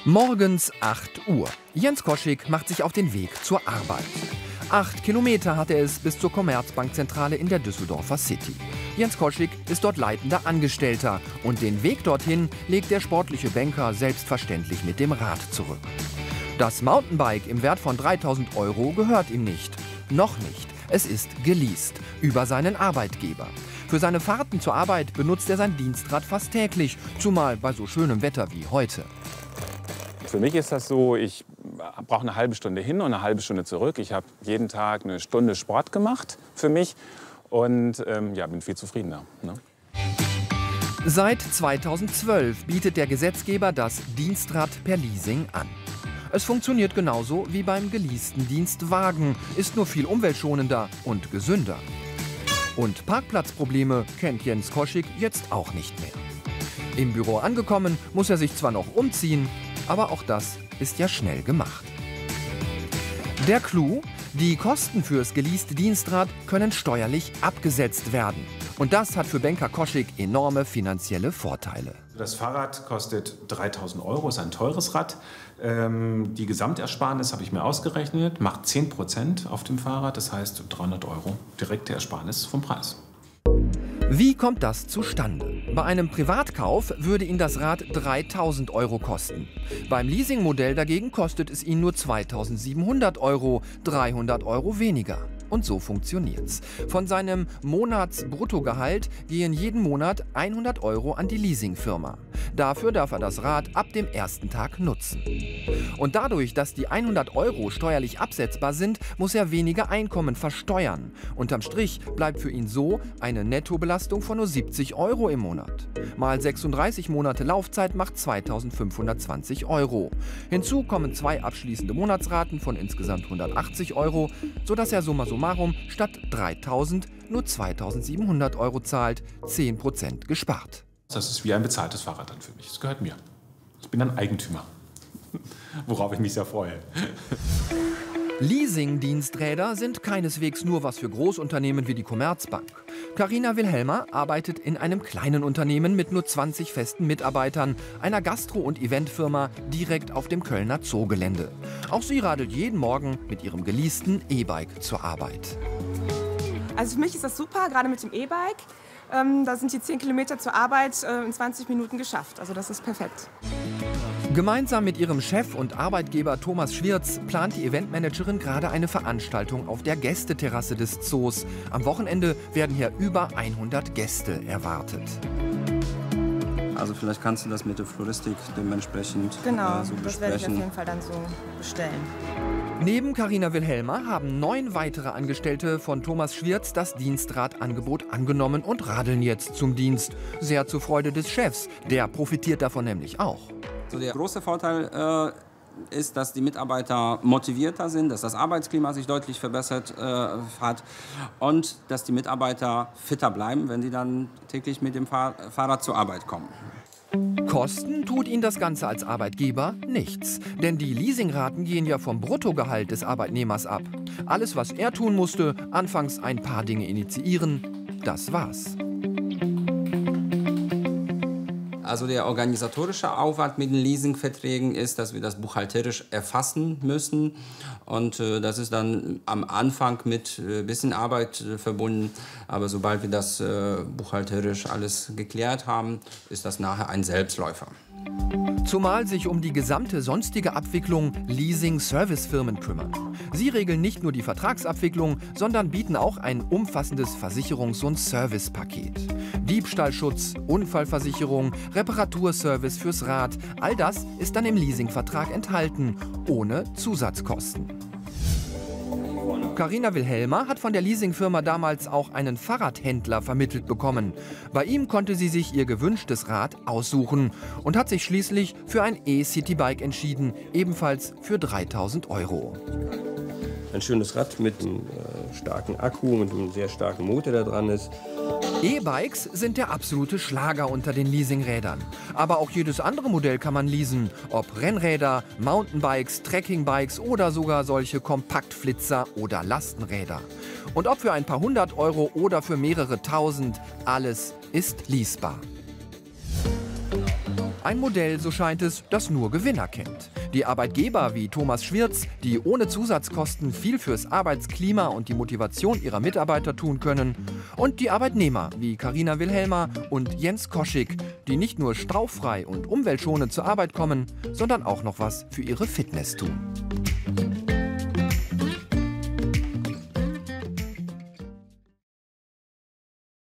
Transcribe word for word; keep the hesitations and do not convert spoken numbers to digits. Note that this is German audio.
Morgens acht Uhr. Jens Koschig macht sich auf den Weg zur Arbeit. Acht Kilometer hat er es bis zur Commerzbankzentrale in der Düsseldorfer City. Jens Koschig ist dort leitender Angestellter und den Weg dorthin legt der sportliche Banker selbstverständlich mit dem Rad zurück. Das Mountainbike im Wert von dreitausend Euro gehört ihm nicht. Noch nicht. Es ist geleast über seinen Arbeitgeber. Für seine Fahrten zur Arbeit benutzt er sein Dienstrad fast täglich, zumal bei so schönem Wetter wie heute. Für mich ist das so, ich brauche eine halbe Stunde hin und eine halbe Stunde zurück. Ich habe jeden Tag eine Stunde Sport gemacht für mich und ähm, ja, bin viel zufriedener. Ne? Seit zweitausendzwölf bietet der Gesetzgeber das Dienstrad per Leasing an. Es funktioniert genauso wie beim geleasten Dienstwagen, ist nur viel umweltschonender und gesünder. Und Parkplatzprobleme kennt Jens Koschig jetzt auch nicht mehr. Im Büro angekommen, muss er sich zwar noch umziehen, aber auch das ist ja schnell gemacht. Der Clou: Die Kosten fürs geleaste Dienstrad können steuerlich abgesetzt werden. Und das hat für Banker Koschig enorme finanzielle Vorteile. Das Fahrrad kostet dreitausend Euro, ist ein teures Rad. Ähm, die Gesamtersparnis habe ich mir ausgerechnet, macht zehn Prozent auf dem Fahrrad, das heißt dreihundert Euro direkte Ersparnis vom Preis. Wie kommt das zustande? Bei einem Privatkauf würde ihn das Rad dreitausend Euro kosten. Beim Leasingmodell dagegen kostet es ihn nur zweitausendsiebenhundert Euro, dreihundert Euro weniger. Und so funktioniert's. Von seinem Monatsbruttogehalt gehen jeden Monat hundert Euro an die Leasingfirma. Dafür darf er das Rad ab dem ersten Tag nutzen. Und dadurch, dass die hundert Euro steuerlich absetzbar sind, muss er weniger Einkommen versteuern. Unterm Strich bleibt für ihn so eine Nettobelastung von nur siebzig Euro im Monat. Mal sechsunddreißig Monate Laufzeit macht zweitausendfünfhundertzwanzig Euro. Hinzu kommen zwei abschließende Monatsraten von insgesamt hundertachtzig Euro, sodass er summa summarum statt dreitausend nur zweitausendsiebenhundert Euro zahlt, zehn Prozent gespart. Das ist wie ein bezahltes Fahrrad dann für mich. Das gehört mir. Ich bin ein Eigentümer, worauf ich mich sehr freue. Leasing-Diensträder sind keineswegs nur was für Großunternehmen wie die Commerzbank. Carina Wilhelmer arbeitet in einem kleinen Unternehmen mit nur zwanzig festen Mitarbeitern, einer Gastro- und Eventfirma direkt auf dem Kölner Zoogelände. Auch sie radelt jeden Morgen mit ihrem geleasten E-Bike zur Arbeit. Also für mich ist das super, gerade mit dem E-Bike. Ähm, da sind die zehn Kilometer zur Arbeit äh, in zwanzig Minuten geschafft. Also das ist perfekt. Gemeinsam mit ihrem Chef und Arbeitgeber Thomas Schwirz plant die Eventmanagerin gerade eine Veranstaltung auf der Gästeterrasse des Zoos. Am Wochenende werden hier über hundert Gäste erwartet. Also vielleicht kannst du das mit der Floristik dementsprechend genau, äh, so besprechen. Das werde ich auf jeden Fall dann so bestellen. Neben Carina Wilhelmer haben neun weitere Angestellte von Thomas Schwirz das Dienstradangebot angenommen und radeln jetzt zum Dienst. Sehr zur Freude des Chefs, der profitiert davon nämlich auch. So, der große Vorteil äh, ist, dass die Mitarbeiter motivierter sind, dass das Arbeitsklima sich deutlich verbessert äh, hat und dass die Mitarbeiter fitter bleiben, wenn die dann täglich mit dem Fahr Fahrrad zur Arbeit kommen. Kosten tut ihn das Ganze als Arbeitgeber nichts, denn die Leasingraten gehen ja vom Bruttogehalt des Arbeitnehmers ab. Alles, was er tun musste, anfangs ein paar Dinge initiieren, das war's. Also der organisatorische Aufwand mit den Leasingverträgen ist, dass wir das buchhalterisch erfassen müssen. Und äh, das ist dann am Anfang mit ein äh, bisschen Arbeit äh, verbunden. Aber sobald wir das äh, buchhalterisch alles geklärt haben, ist das nachher ein Selbstläufer. Zumal sich um die gesamte sonstige Abwicklung Leasing-Servicefirmen kümmern. Sie regeln nicht nur die Vertragsabwicklung, sondern bieten auch ein umfassendes Versicherungs- und Servicepaket. Diebstahlschutz, Unfallversicherung, Reparaturservice fürs Rad, all das ist dann im Leasingvertrag enthalten, ohne Zusatzkosten. Carina Wilhelmer hat von der Leasingfirma damals auch einen Fahrradhändler vermittelt bekommen. Bei ihm konnte sie sich ihr gewünschtes Rad aussuchen und hat sich schließlich für ein E-Citybike entschieden, ebenfalls für dreitausend Euro. Ein schönes Rad mit einem äh, starken Akku, mit einem sehr starken Motor, der dran ist. E-Bikes sind der absolute Schlager unter den Leasingrädern. Aber auch jedes andere Modell kann man leasen. Ob Rennräder, Mountainbikes, Trekkingbikes oder sogar solche Kompaktflitzer oder Lastenräder. Und ob für ein paar hundert Euro oder für mehrere tausend, alles ist leasbar. Ein Modell, so scheint es, das nur Gewinner kennt. Die Arbeitgeber wie Thomas Schwirz, die ohne Zusatzkosten viel fürs Arbeitsklima und die Motivation ihrer Mitarbeiter tun können. Und die Arbeitnehmer wie Carina Wilhelmer und Jens Koschik, die nicht nur strauchfrei und umweltschonend zur Arbeit kommen, sondern auch noch was für ihre Fitness tun.